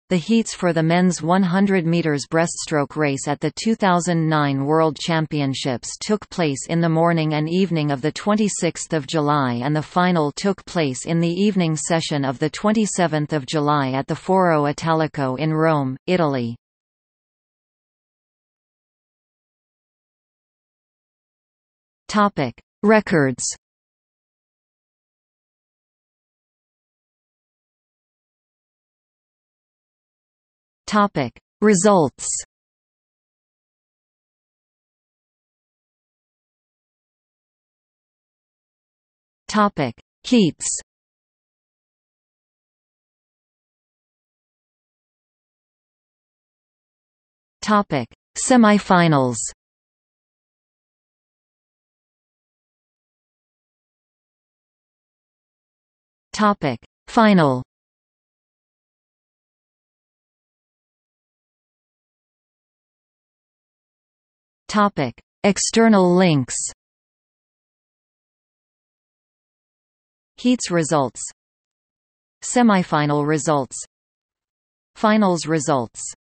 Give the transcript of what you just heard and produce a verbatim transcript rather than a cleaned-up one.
The heats for the men's one hundred meters breaststroke race at the two thousand nine World Championships took place in the morning and evening of the twenty-sixth of July, and the final took place in the evening session of the twenty-seventh of July at the Foro Italico in Rome, Italy. Topic: Records. Topic: Results. Topic: Heats. Topic: Semifinals. Topic: Final. Topic: External links. Heats results. Semifinal results. Finals results.